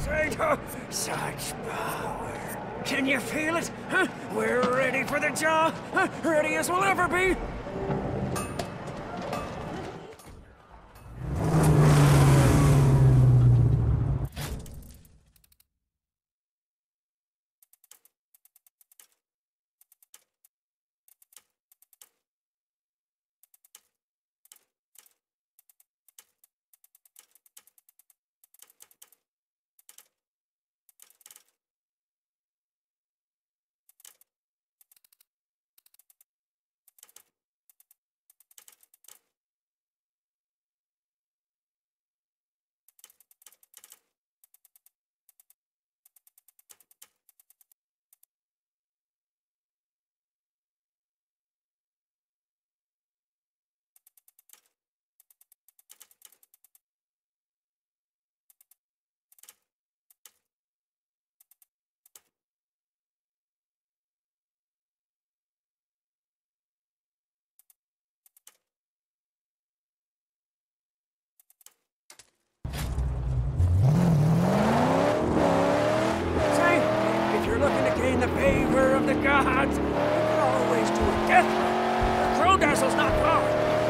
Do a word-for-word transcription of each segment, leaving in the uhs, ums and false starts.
fate, huh? Such power. Can you feel it? Huh? We're ready for the job. Huh? Ready as we'll ever be. The favor of the gods. You can always do a death run. The Crow Castle's not far.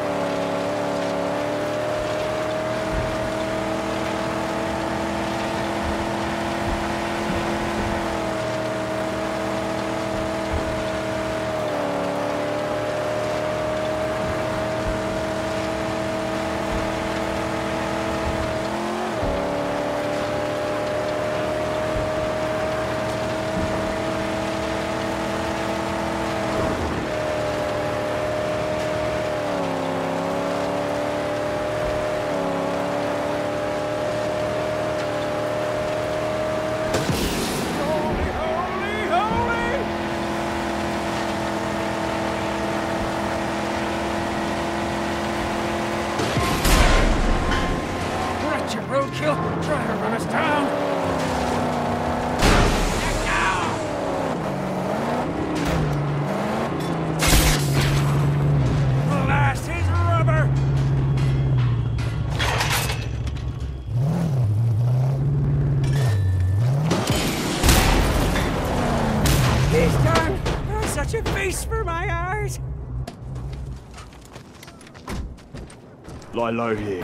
Roadkill, try to run us down. Blast his rubber. He's done. Oh, such a feast for my eyes. Lie low here.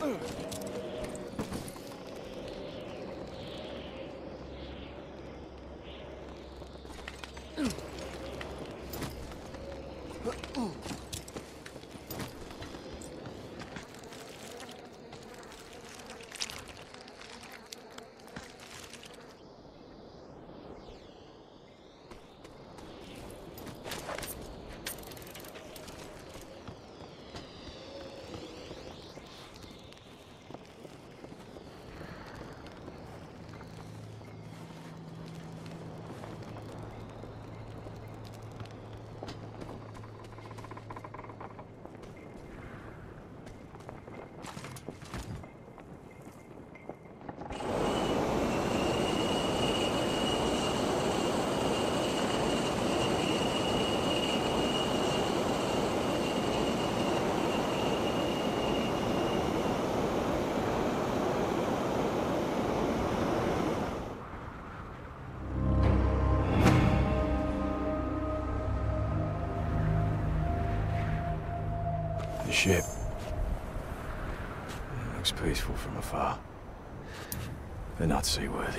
The ship. It looks peaceful from afar, but not seaworthy.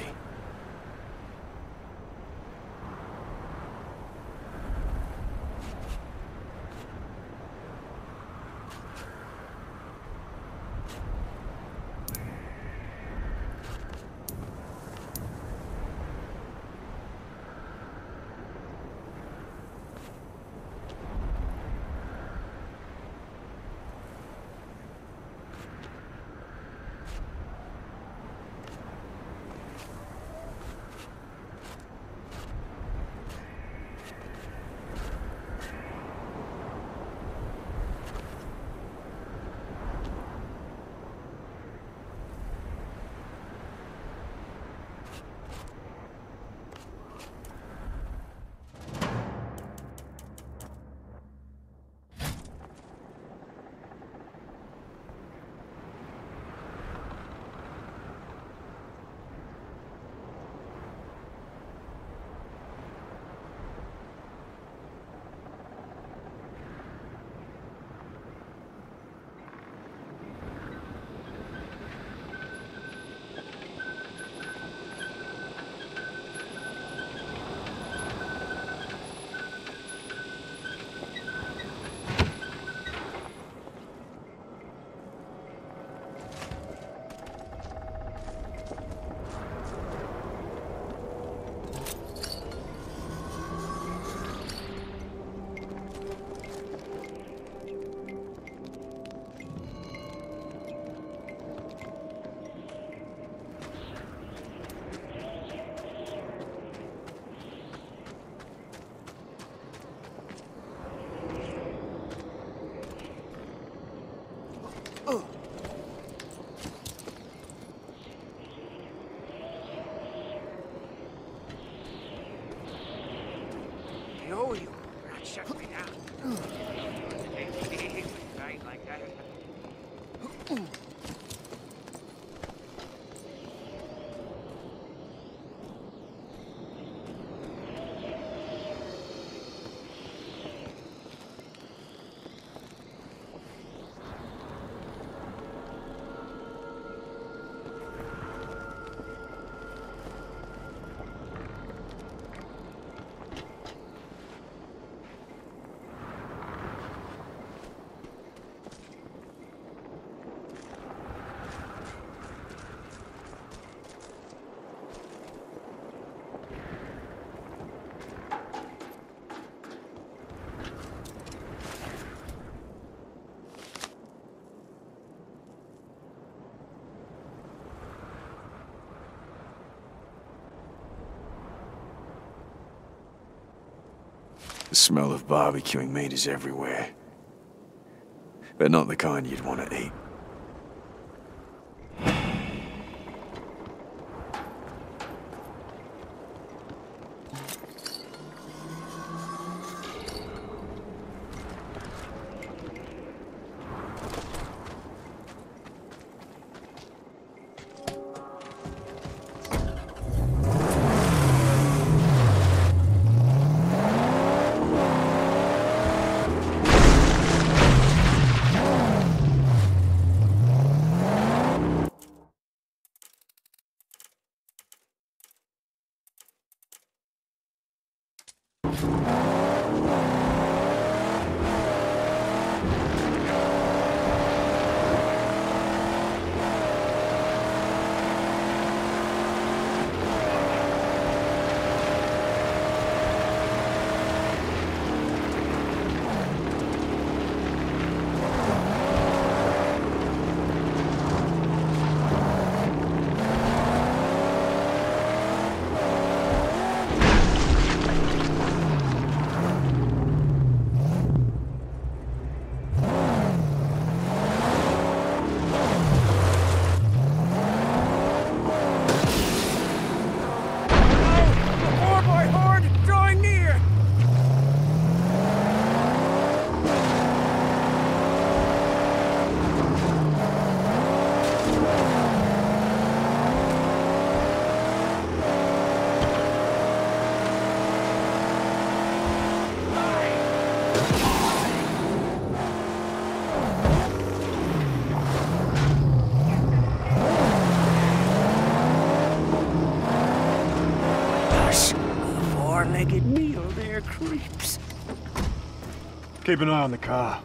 know you. That shut me down. Right like that. The smell of barbecuing meat is everywhere. But not the kind you'd want to eat. Creeps. Keep an eye on the car.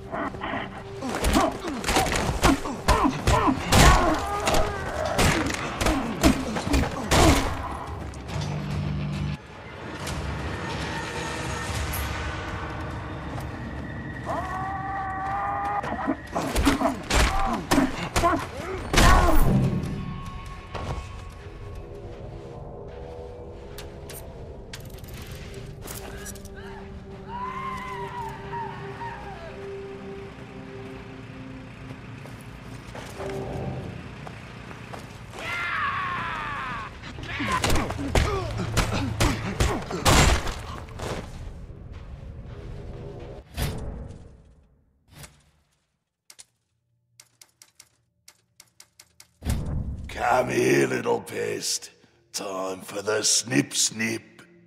Come here, little pest. Time for the snip snip.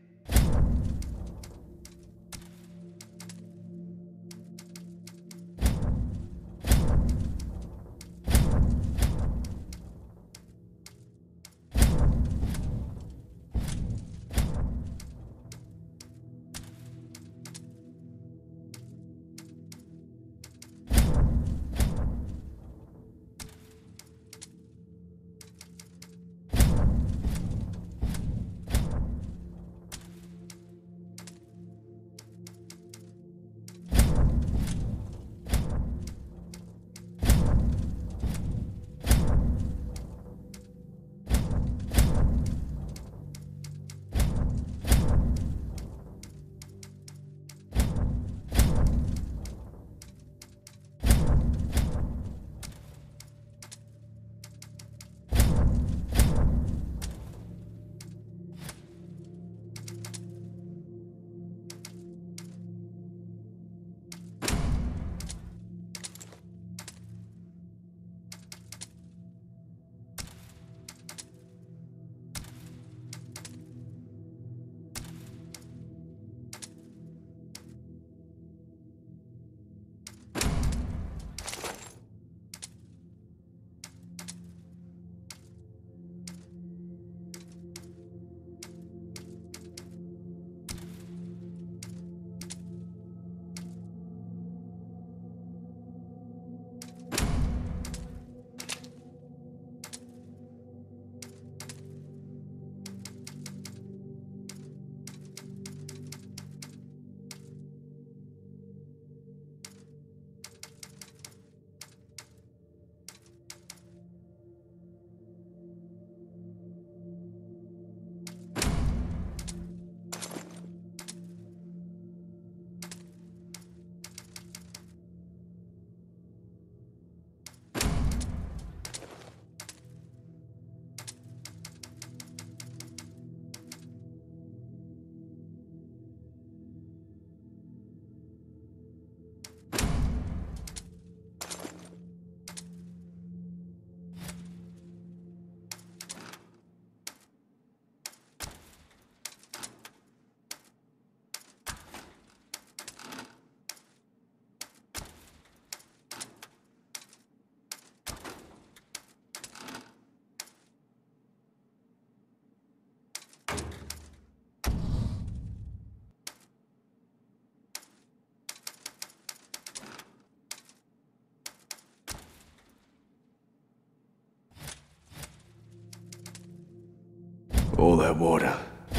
All that water.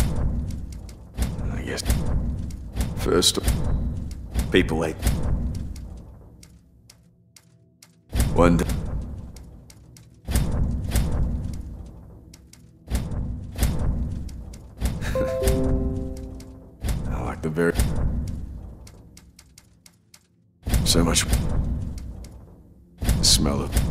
I guess. First, people ate. One day. I like the very. So much. The smell of.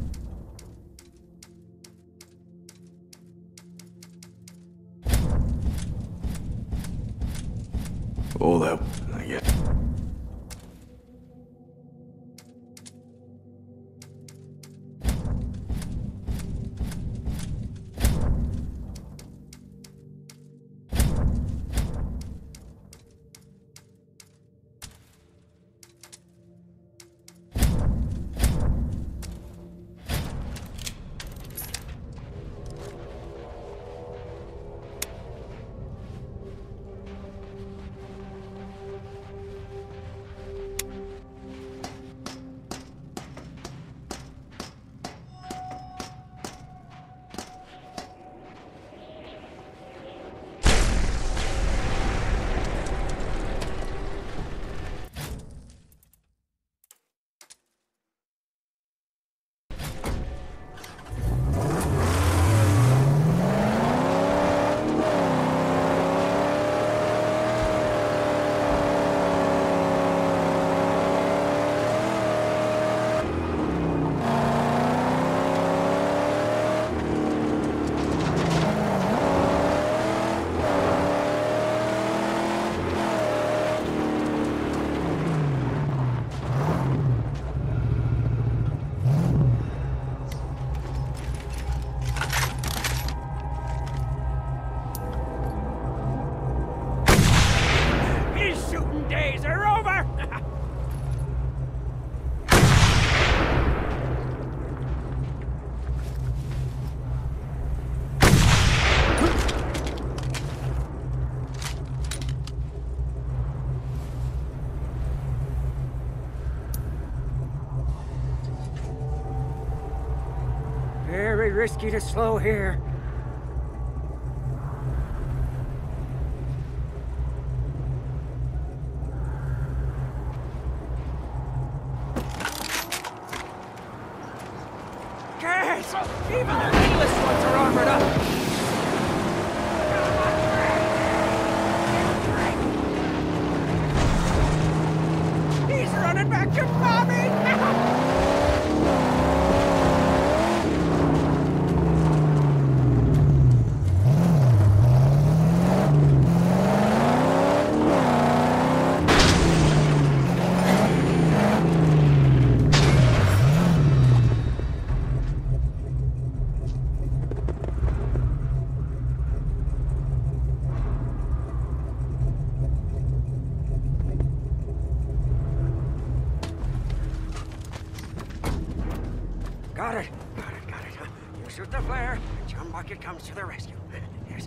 All that, I guess. Very risky to slow here. Guys! Even the headless ones are armored up! He's running back to Bobby! Got it. Got it, got it. You shoot the flare, and John Bucket comes to the rescue. Yes.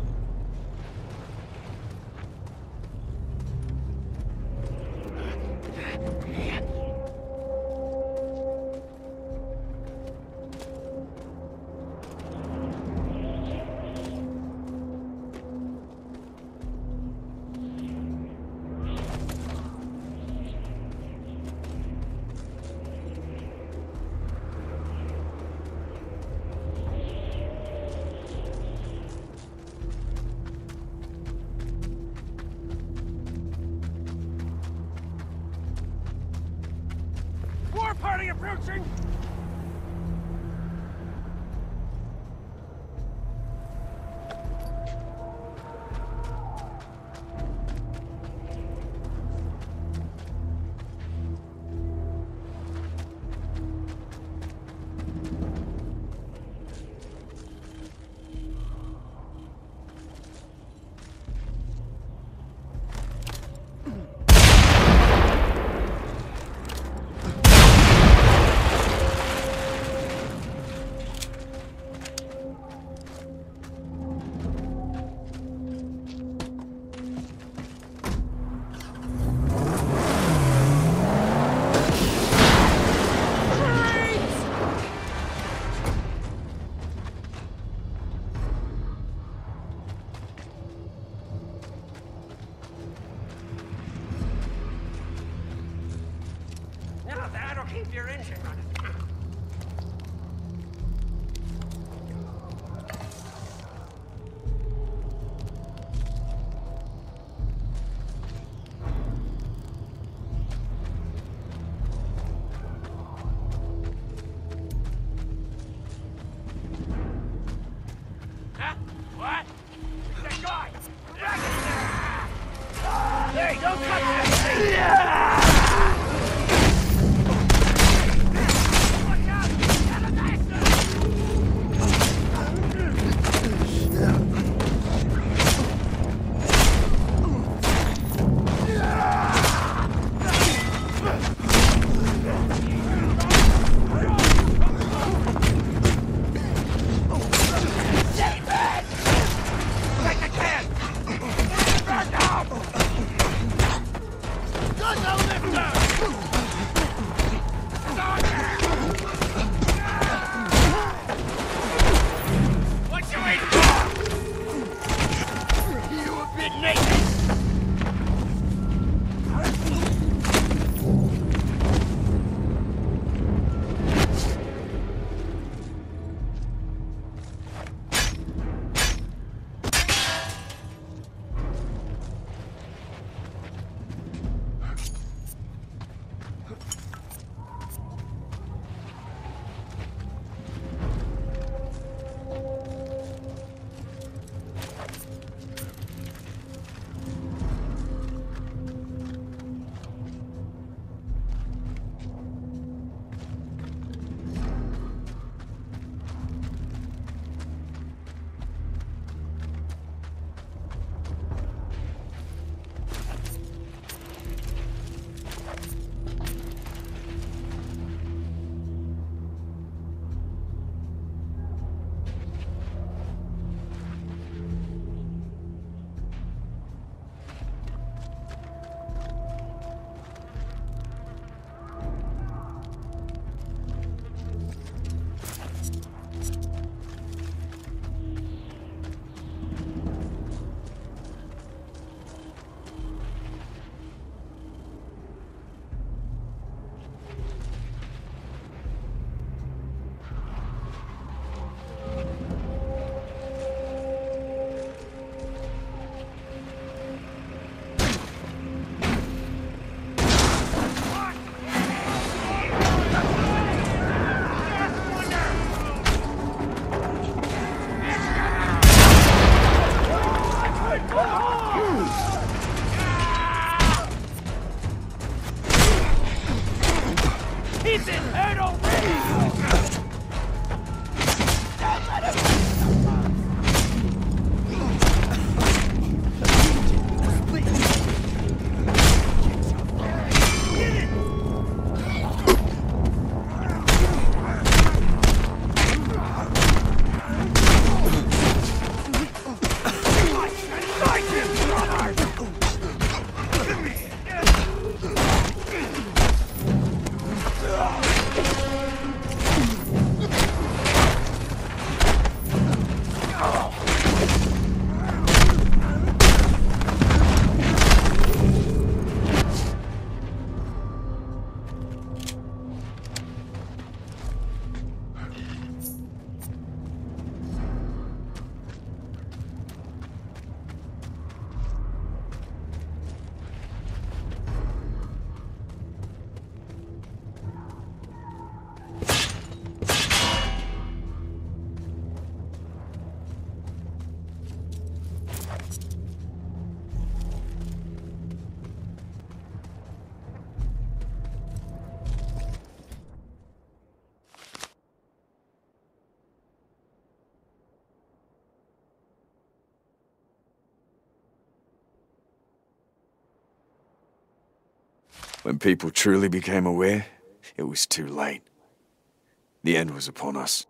War party approaching! Now that'll keep your engine running. Huh? What? That guy! Hey, don't touch that thing! Yeah! Good He's in head already! When people truly became aware, it was too late. The end was upon us.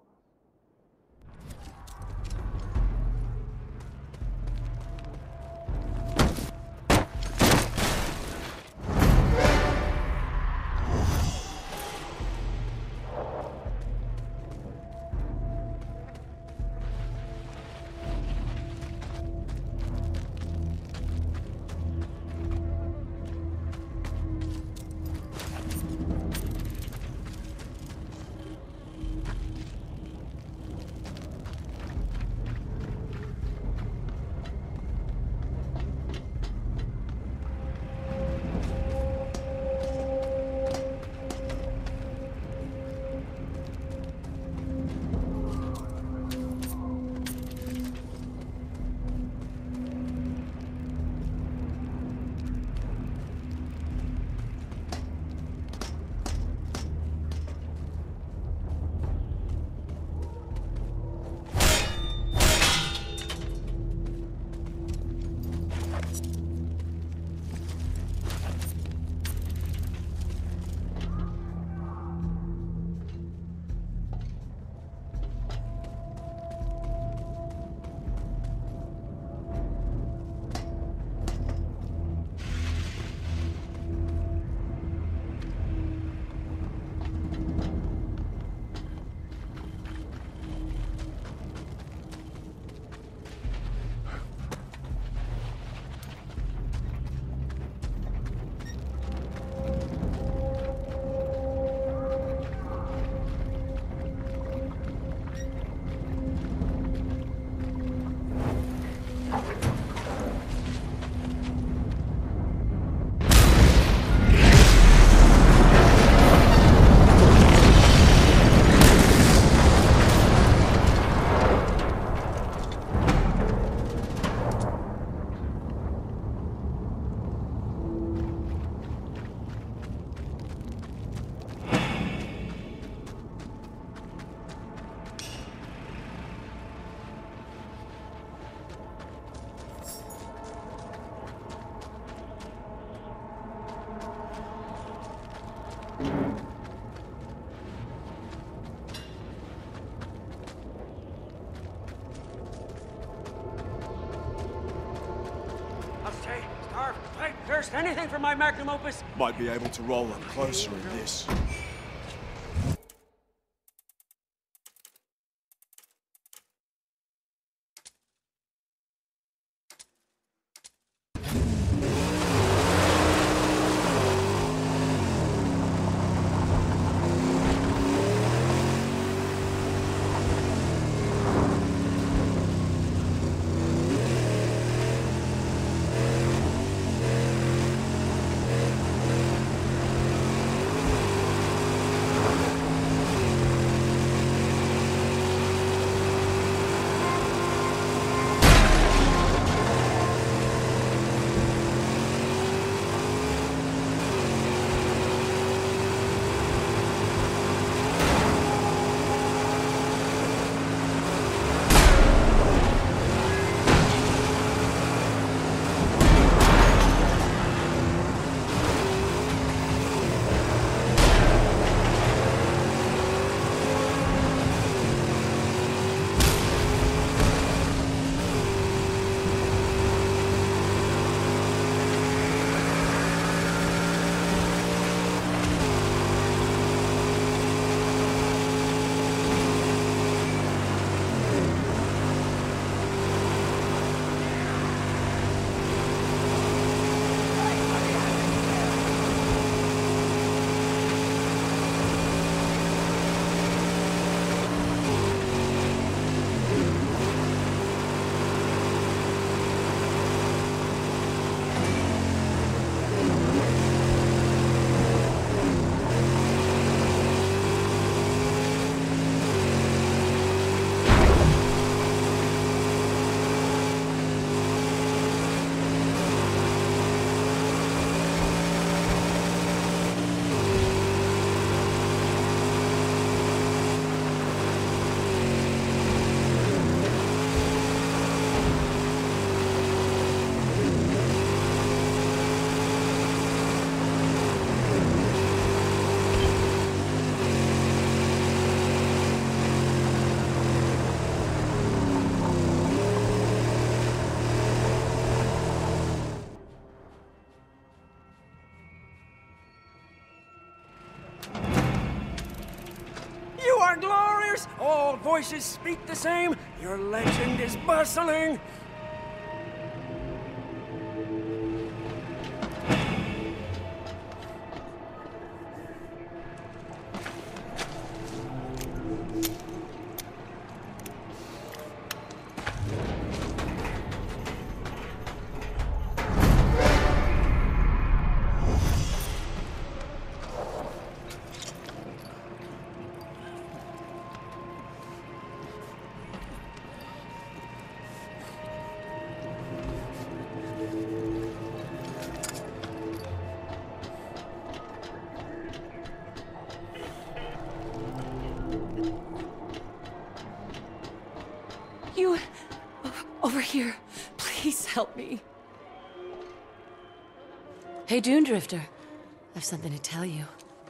First, anything for my magnum opus? Might be able to roll up closer in this. voice, all voices speak the same. Your legend is bustling. You... over here. Please help me. Hey, Dune Drifter. I've something to tell you.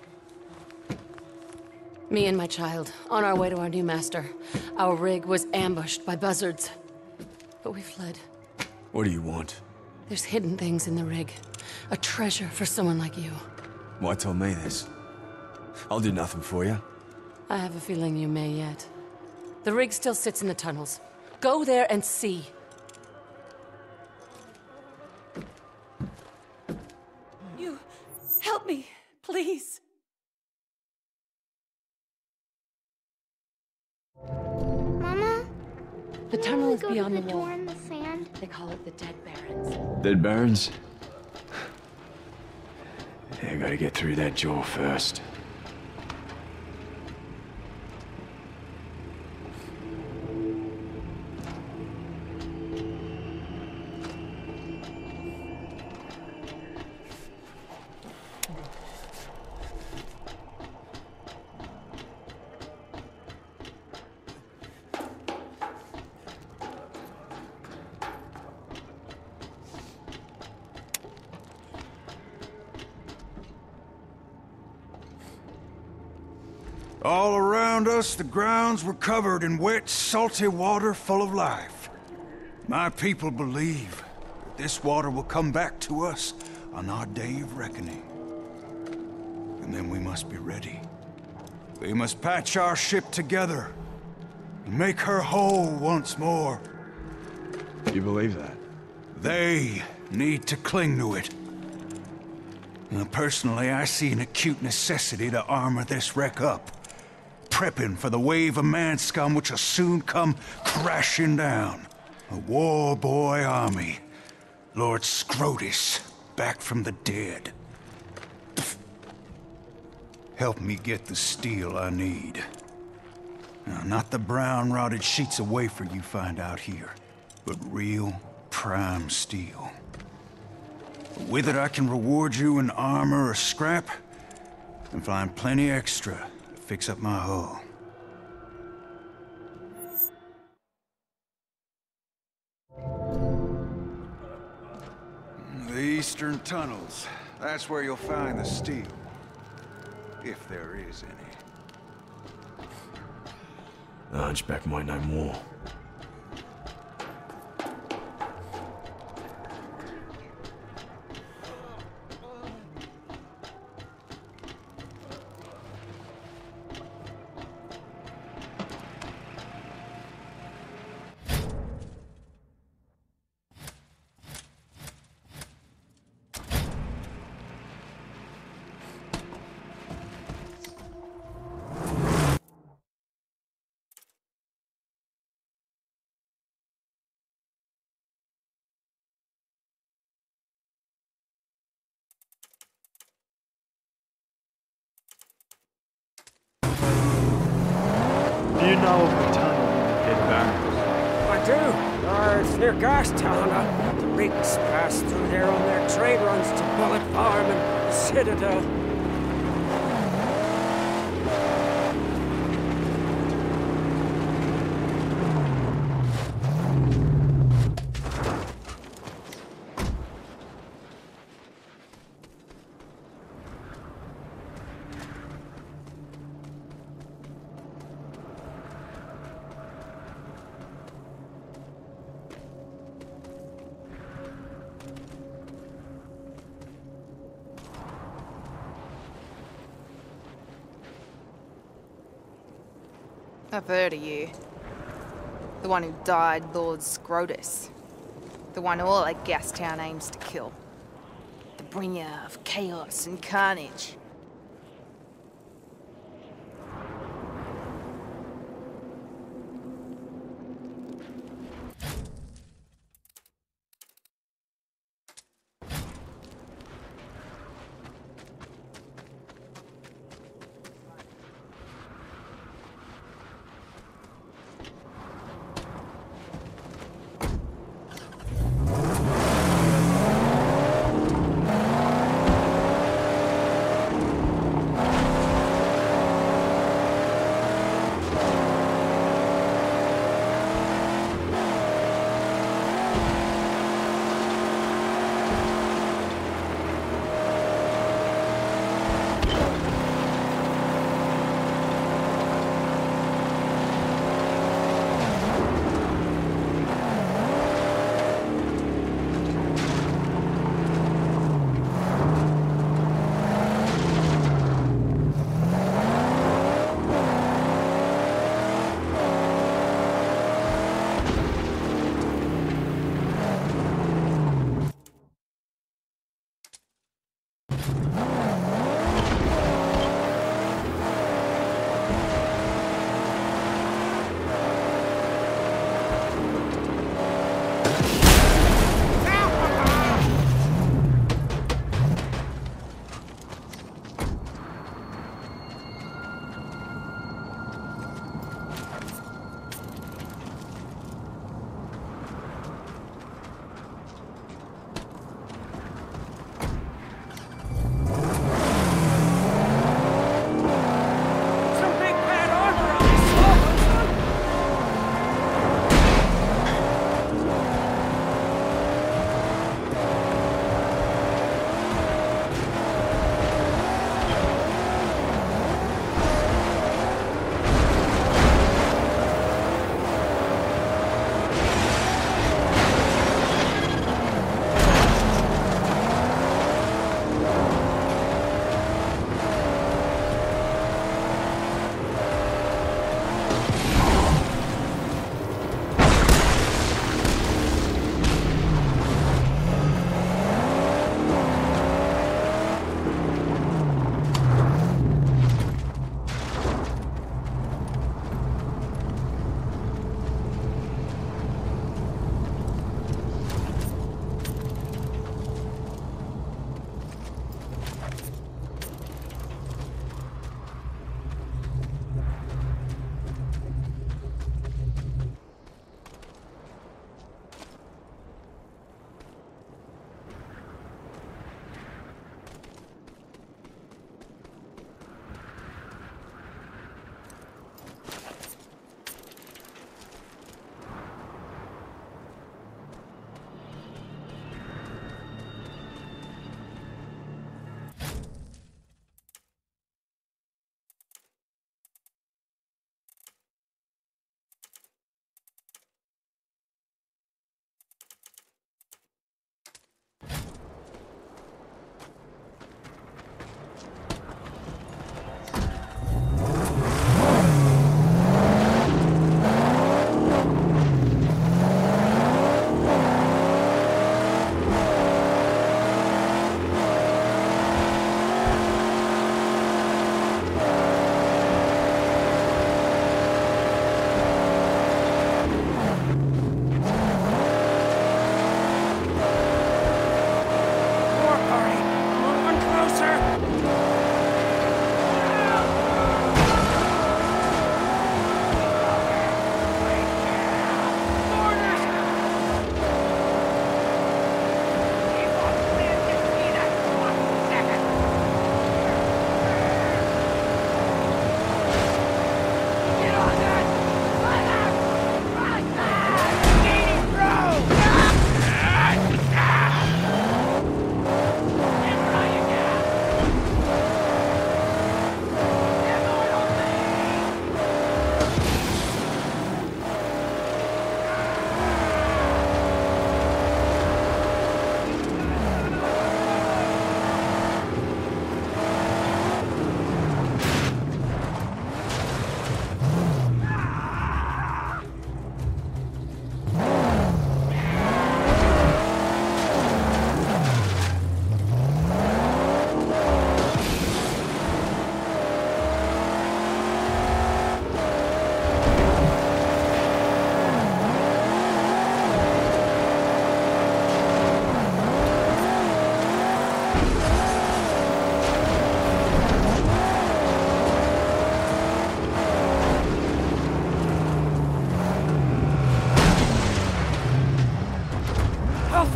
Me and my child, on our way to our new master. Our rig was ambushed by buzzards. But we fled. What do you want? There's hidden things in the rig. A treasure for someone like you. Why tell me this? I'll do nothing for you. I have a feeling you may yet. The rig still sits in the tunnels. Go there and see. You... help me, please. Mama? The tunnel is Go to beyond the the wall. door in the sand. They call it the Dead Barrens. Dead Barrens? Yeah, I gotta get through that jaw first. All around us, the grounds were covered in wet, salty water full of life. My people believe that this water will come back to us on our day of reckoning. And then we must be ready. We must patch our ship together and make her whole once more. You believe that? They need to cling to it. Now, personally, I see an acute necessity to armor this wreck up. Prepping for the wave of man scum which will soon come crashing down. A war boy army. Lord Scrotus, back from the dead. Help me get the steel I need. Now, not the brown rotted sheets of wafer you find out here, but real prime steel. With it I can reward you in armor or scrap, and find plenty extra. Fix up my hull. The eastern tunnels. That's where you'll find the steel. If there is any. The Hunchback might know more. Do you know of the tunnel in the Dead Barrens? I do. Uh, it's near Gastown. Uh, the rigs pass through there on their trade runs to Bullet Farm and the Citadel. I've heard of you. The one who died Lord Scrotus. The one all that Gastown aims to kill. The bringer of chaos and carnage.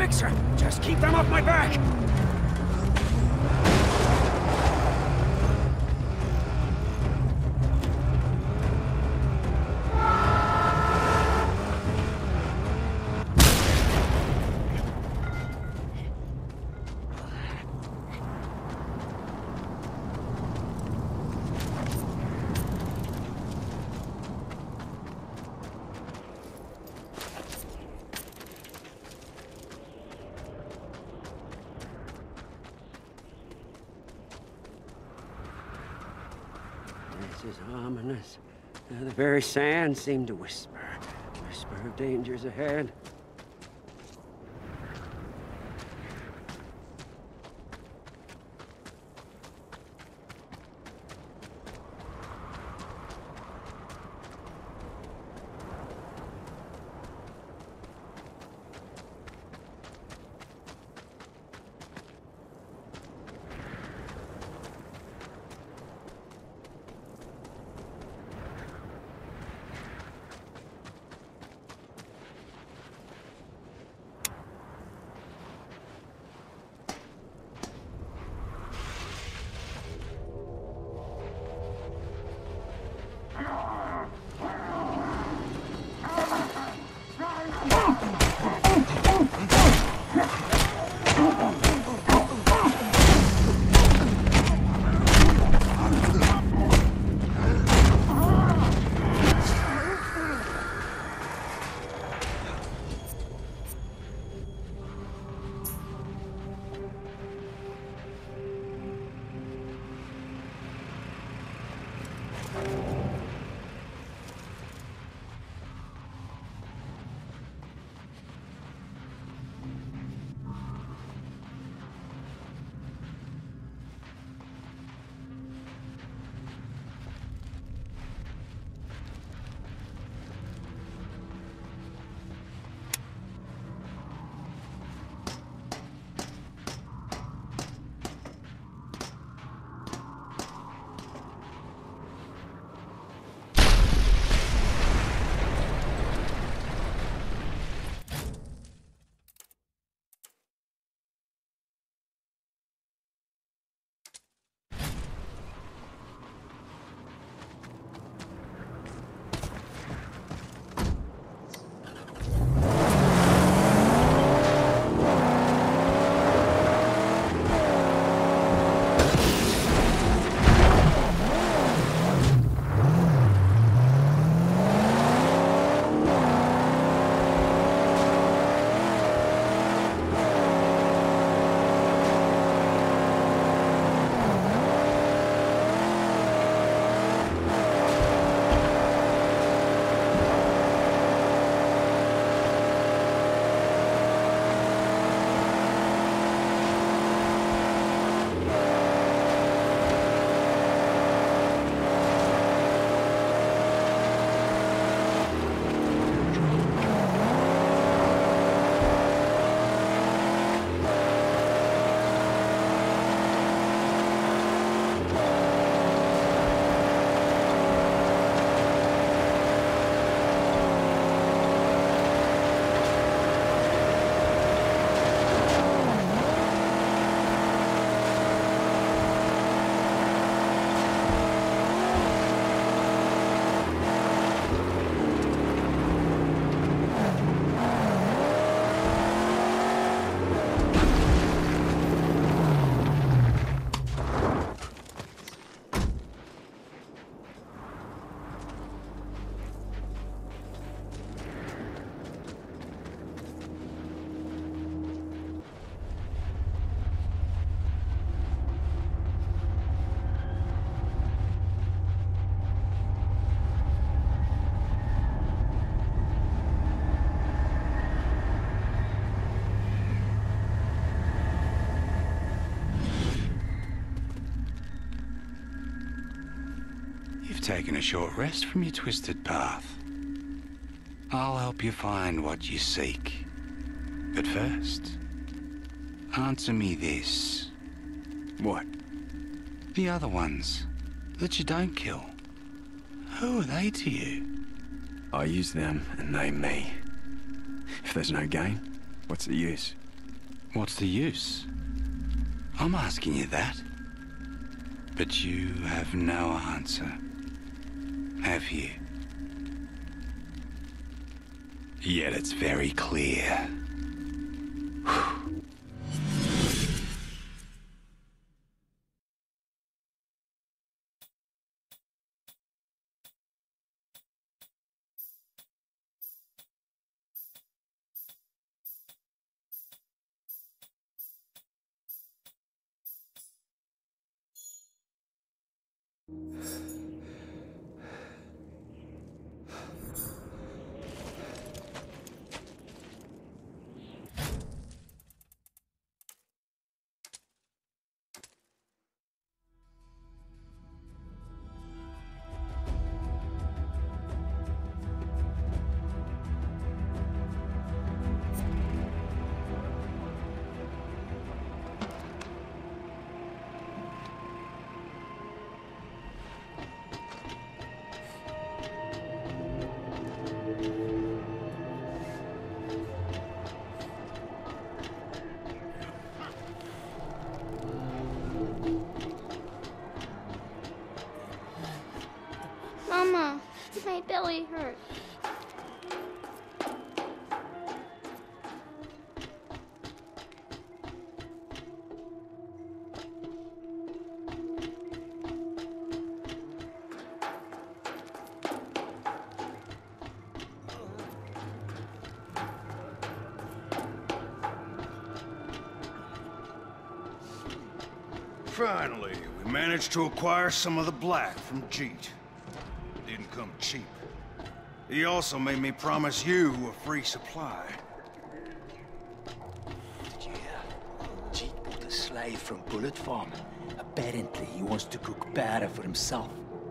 Mixer. Just keep them off my back. This is ominous. Uh, the very sand seemed to whisper. Whisper of dangers ahead. Taking a short rest from your twisted path. I'll help you find what you seek. But first, answer me this. What? The other ones that you don't kill. Who are they to you? I use them and they me. If there's no gain, what's the use? What's the use? I'm asking you that. But you have no answer, have you? Yet it's very clear. Mama, my belly hurts. Finally, we managed to acquire some of the black from Jeet. Didn't come cheap. He also made me promise you a free supply. Did you hear? Jeet bought a slave from Bullet Farm. Apparently, he wants to cook batter for himself.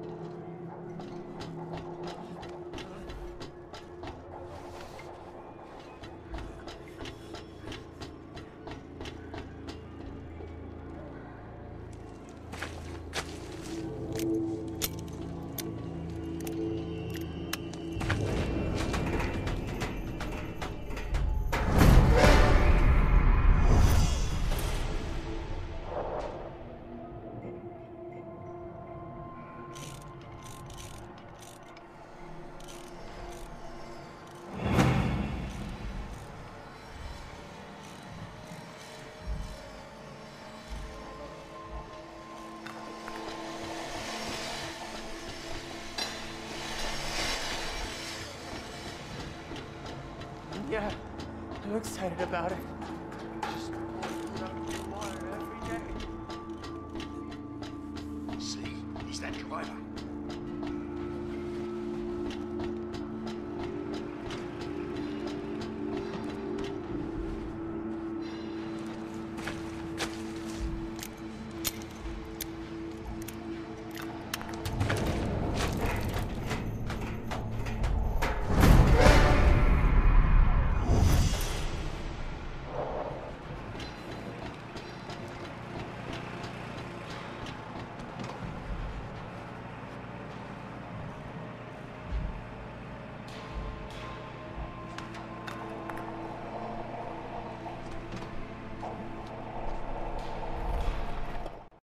Yeah, I'm excited about it. Just walking out in the water every day. See? He's that driver.